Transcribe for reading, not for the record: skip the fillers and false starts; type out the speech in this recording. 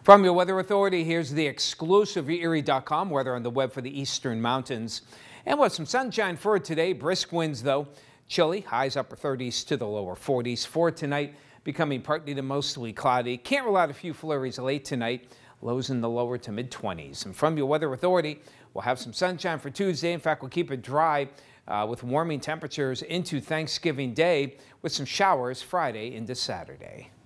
From your Weather Authority, here's the exclusive YourErie.com weather on the web for the eastern mountains. And with some sunshine for today, brisk winds though. Chilly, highs upper 30s to the lower 40s. For tonight, becoming partly to mostly cloudy. Can't rule out a few flurries late tonight. Lows in the lower to mid 20s. And from your Weather Authority, we'll have some sunshine for Tuesday. In fact, we'll keep it dry with warming temperatures into Thanksgiving Day with some showers Friday into Saturday.